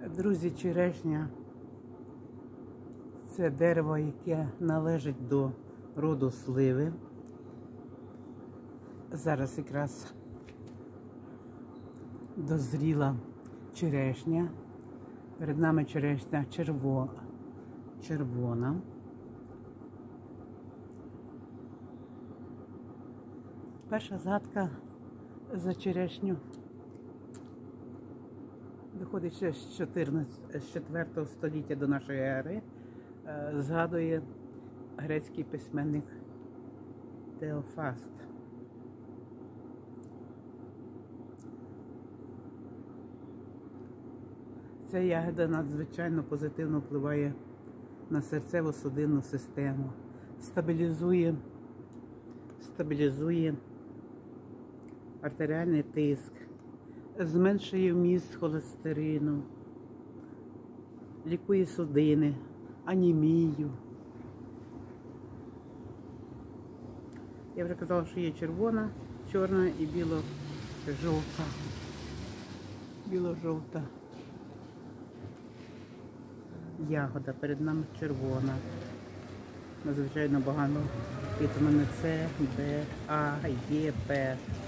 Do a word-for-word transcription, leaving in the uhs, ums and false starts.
Друзі, черешня – це дерево, яке належить до роду сливи. Зараз якраз дозріла черешня. Перед нами черешня черво... червона. Перша згадка за черешню виходить ще з четвертого століття до нашої ери. Згадує грецький письменник Теофраст. Ця ягода надзвичайно позитивно впливає на серцево-судинну систему, стабілізує, стабілізує артеріальний тиск, зменшує вміст холестерину, лікує судини, анемію. Я вже казала, що є червона, чорна і біло-жовта. Біло-жовта ягода, перед нами червона. Надзвичайно багато вітаміни С, Д, А, Е, П.